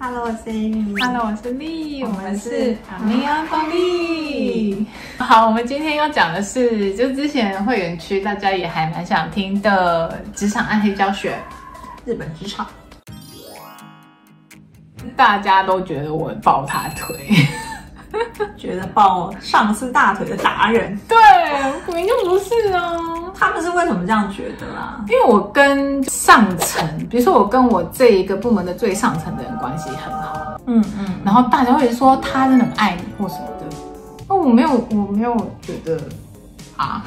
Hello， 我是 Amy。Hello， 我是丽，我们是阿妹阿公丽。好，我们今天要讲的是，就之前会员区大家也还蛮想听的职场暗黑教学， 日本职场。 大家都觉得我抱他腿。 觉得抱上司大腿的达人， 对，明明就不是啊。 他们是为什么这样觉得啊？ 因为我跟上层，比如说我跟我这一个部门的最上层的人关系很好，然后大家会说他真的很爱你或什么的，那我没有觉得啊。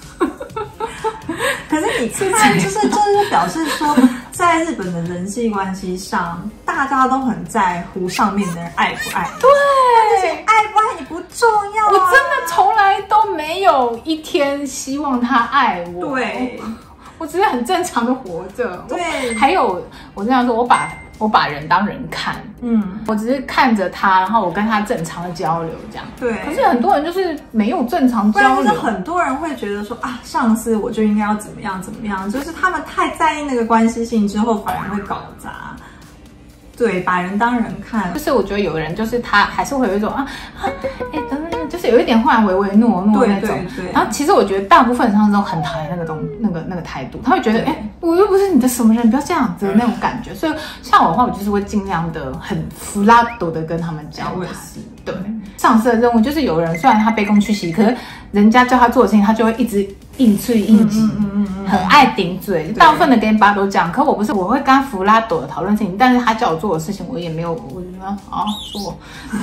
可是你看，就是表示说，在日本的人际关系上，大家都很在乎上面的人爱不爱。 对， 爱不爱你不重要啊。 我真的从来都没有一天希望他爱我。 对， 我只是很正常的活着。 对， 还有我这样说，我把人当人看，我只是看着他，然后我跟他正常的交流这样。 对， 可是很多人就是没有正常交流， 很多人会觉得说啊，上司我就应该要怎么样怎么样，就是他们太在意那个关系性之后，反而会搞砸。对，把人当人看， 就是我觉得有人就是他还是会有一种就是有一点唯唯诺诺那种。对。然后其实我觉得大部分上司都很讨厌那个态度，他会觉得我又不是你的什么人，不要这样子的那种感觉。所以像我的话，我就是会尽量的很flat的跟他们交谈。对，上司的任务就是有人虽然他卑躬屈膝，可是人家叫他做的事情，他就会一直硬嘴硬挤，很爱顶嘴。大部分的跟爸都这样，可我不是，我会跟他弗拉朵的讨论事情，但是他叫我做的事情，我也没有，我就说做。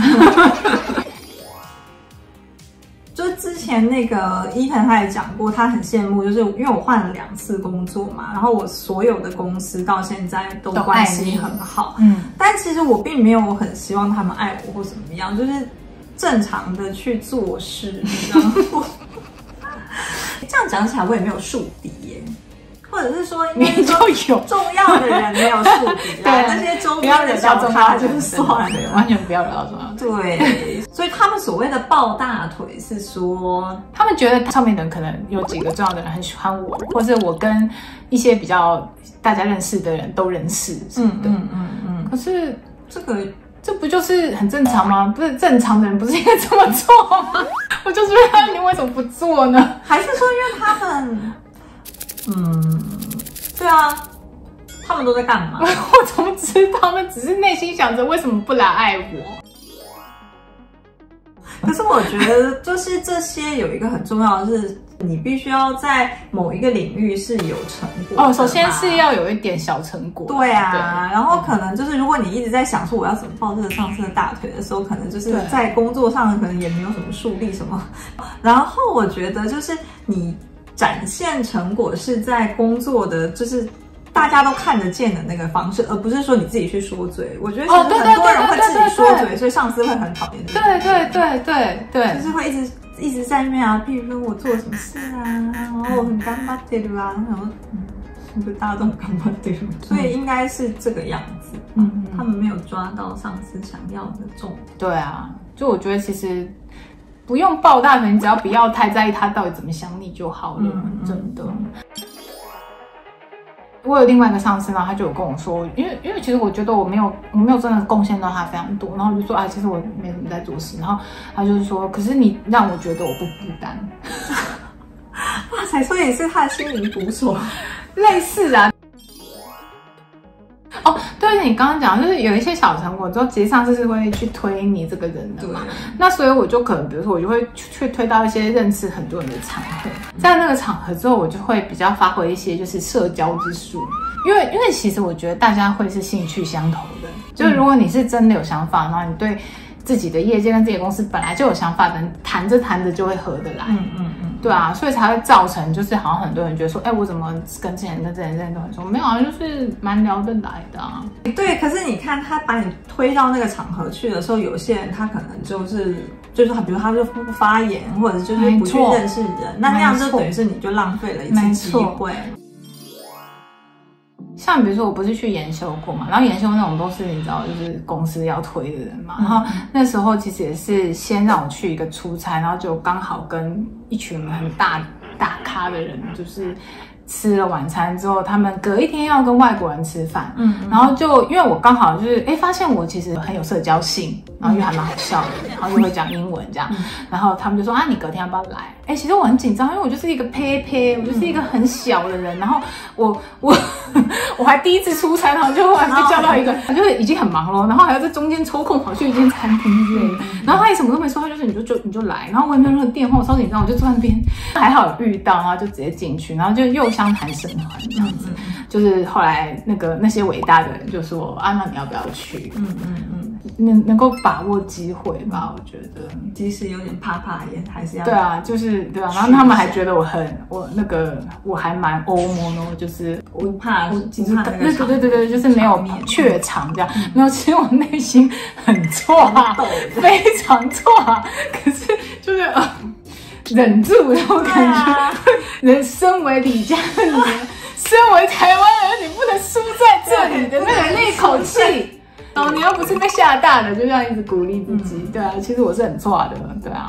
就之前那个伊藤他也讲过，他很羡慕，就是因为我换了2次工作嘛，然后我所有的公司到现在都关系很好，但其实我并没有很希望他们爱我或怎么样，就是正常的去做事，然后这样讲起来我也没有树敌耶。或者是说， 你就有重要的人没有树敌啦，那些周边的小咖就算了， 完全不要聊到重要。 对，所以他们所谓的抱大腿是说， 他们觉得上面的人可能有几个重要的人很喜欢我，或是我跟一些比较大家认识的人都认识，可是这不就是很正常吗？不是正常的人不是应该这么做吗？我就是问你为什么不做呢？ 还是说因为他们？对啊，他们都在干嘛？ 我怎么知道？他们只是内心想着为什么不来爱我。 可是我觉得，就是这些有一个很重要的是，你必须要在某一个领域是有成果。 首先是要有一点小成果。 对啊，然后可能就是如果你一直在想说我要怎么抱这个上司的大腿的时候，可能就是在工作上可能也没有什么树立什么。然后我觉得就是你展现成果是在工作的，就是大家都看得见的那个方式，而不是说你自己去说嘴。我觉得其实很多人会自己说嘴，所以上司会很讨厌这个。对，就是会一直在那边啊，譬如说我做了什么事啊，然后我很干巴的啊，然后是不是大家都很干巴的？所以应该是这个样子。他们没有抓到上司想要的重点。 对啊，就我觉得其实。不用抱大腿，你只要不要太在意他到底怎么想你就好了，真的。我有另外一个上司呢，他就有跟我说，因为其实我觉得我没有真的贡献到他非常多，然后我就说其实我没怎么在做事，然后他就是说，可是你让我觉得我不孤单。 哇塞，所以是他的心灵捕手， 类似啊。对，你刚刚讲就是有一些小成果之后，其实上司是会去推你这个人的嘛。那所以我就可能，比如说我就会去推到一些认识很多人的场合，在那个场合之后，我就会比较发挥一些就是社交之术，因为其实我觉得大家会是兴趣相投的，就是如果你是真的有想法，然后你对自己的业界跟自己的公司本来就有想法的人，谈着就会合得来。对啊，所以才会造成就是好像很多人觉得说，我怎么跟之前都很熟，没有啊，就是蛮聊得来的啊。 对，可是你看他把你推到那个场合去的时候，有些人他可能就是比如他就不发言，或者就是不去认识人，那样就等于是你就浪费了一次机会。 像比如说我不是去研修过嘛，然后研修那种都是你知道就是公司要推的人嘛，然后那时候其实也是先让我去一个出差，然后就刚好跟一群很大咖的人就是吃了晚餐之后，他们隔一天要跟外国人吃饭，然后就因为我刚好就是发现我其实很有社交性，然后又还蛮好笑的，然后又会讲英文这样，然后他们就说啊，你隔天要不要来？其实我很紧张，因为我就是一个我就是一个很小的人，然后我还第一次出差，然后就后来被叫到一个，就是已经很忙了，然后还要在中间抽空跑去一间餐厅之类的，然后他也什么都没说，他就是你就来，然后我也没有任何电话，我超紧张，我就坐在那边，还好有遇到，然后就直接进去，然后就又相谈甚欢这样子，就是后来那些伟大的人就说啊，那你要不要去？能够把握机会吧，我觉得， 即使有点怕也还是要。 对啊，就是对啊，然后他们还觉得我还蛮欧摩诺，就是不怕对， 就是没有怯场这样，没有，其实我内心很挫，非常挫，可是就是忍住那种感觉。人身为李家的女人，身为台湾人，你不能输在这里的那口气。你要不是被吓大的，就这样一直鼓励自己。对啊，其实我是很挫的，对啊。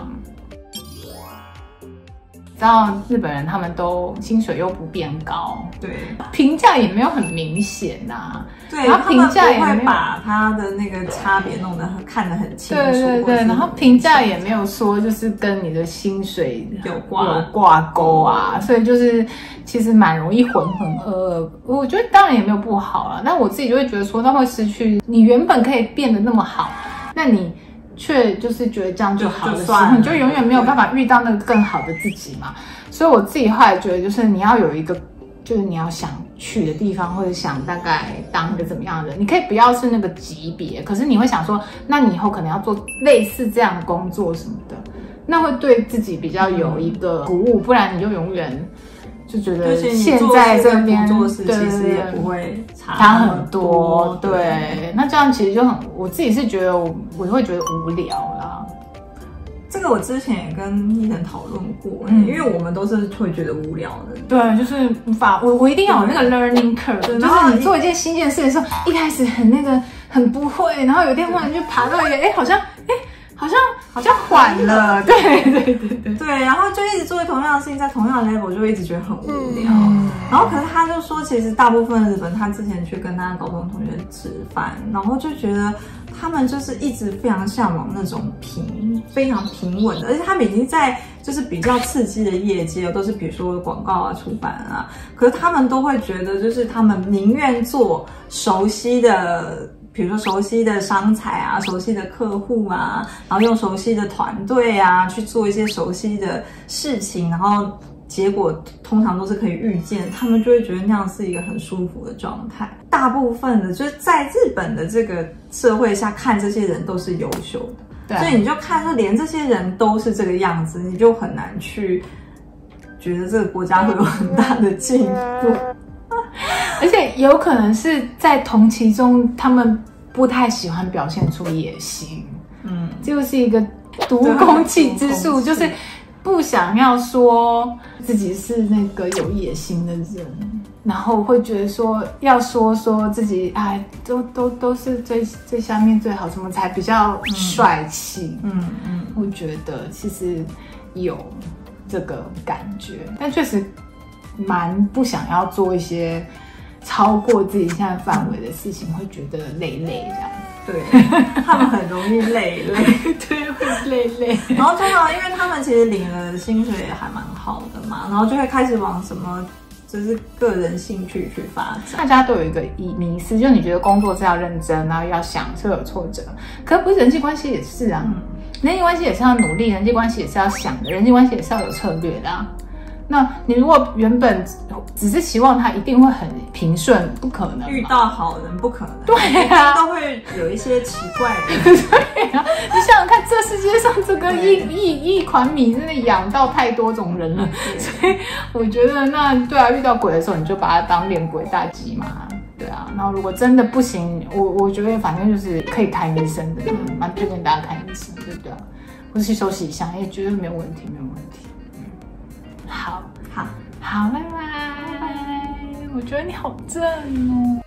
知道日本人他们都薪水又不变高， 对， 评价也没有很明显呐。 对，然后评价也会把他的那个差别弄得看得很清楚。 对，然后评价也没有说就是跟你的薪水有挂钩啊，所以就是其实蛮容易浑噩。我觉得当然也没有不好啦，但我自己就会觉得说，他会失去你原本可以变得那么好，那你却就是觉得这样就好的时候，你就永远没有办法遇到那个更好的自己嘛。所以我自己后来觉得，就是你要有一个，就是你要想去的地方，或者想大概当一个怎么样的人，你可以不要是那个级别，可是你会想说，那你以后可能要做类似这样的工作什么的，那会对自己比较有一个鼓舞，不然你就永远就觉得现在这边做事其实也不会差很多。对，那这样其实就很，我自己是觉得我会觉得无聊啦。 这个我之前也跟伊人讨论过，因为我们都是会觉得无聊的。 对，就是无法，我一定要有那个 learning curve，就是你做一件新件事的时候，一开始很不会，然后有一天忽然就爬到一个，好像缓了，对， 然后就一直做同样的事情，在同样的 level 就会一直觉得很无聊。然后可是他就说，其实大部分日本，他之前去跟他高中同学吃饭，然后就觉得他们就是一直非常向往那种非常平稳的，而且他们已经在就是比较刺激的业界，都是比如说广告啊、出版啊，可是他们都会觉得，就是他们宁愿做熟悉的。比如说熟悉的商才啊，熟悉的客户啊，然后用熟悉的团队啊去做一些熟悉的事情，然后结果通常都是可以预见，他们就会觉得那样是一个很舒服的状态。大部分的就是在日本的这个社会下看这些人都是优秀的，所以你就看说连这些人都是这个样子，你就很难去觉得这个国家会有很大的进步。 而且有可能是在同期中，他们不太喜欢表现出野心，这就是一个毒空气之术，就是不想要说自己是那个有野心的人，然后会觉得说要说自己都是最下面最好，什么才比较帅气。我觉得其实有这个感觉，但确实蛮不想要做一些超过自己现在范围的事情，会觉得累这样。 对，他们很容易累， 对，会累。 然后通常因为他们其实领的薪水也还蛮好的嘛，然后就会开始往什么就是个人兴趣去发展。 大家都有一个迷思，就是你觉得工作是要认真，然后要想，是有挫折，可不是人际关系也是啊，人际关系也是要努力，人际关系也是要想的，人际关系也是要有策略的啊。那你如果原本只是期望他一定会很平顺，不可能。 遇到好人不可能。 对啊， 都会有一些奇怪的。 对啊，你想想看，这世界上这个一款米真的养到太多种人了，所以我觉得对啊，遇到鬼的时候你就把它当练鬼大吉嘛。对啊，然后如果真的不行，我觉得反正就是可以看医生的，蛮推荐大家看医生，对不对啊？或是去休息一下，也绝对没有问题。好，拜拜。我觉得你好正哦。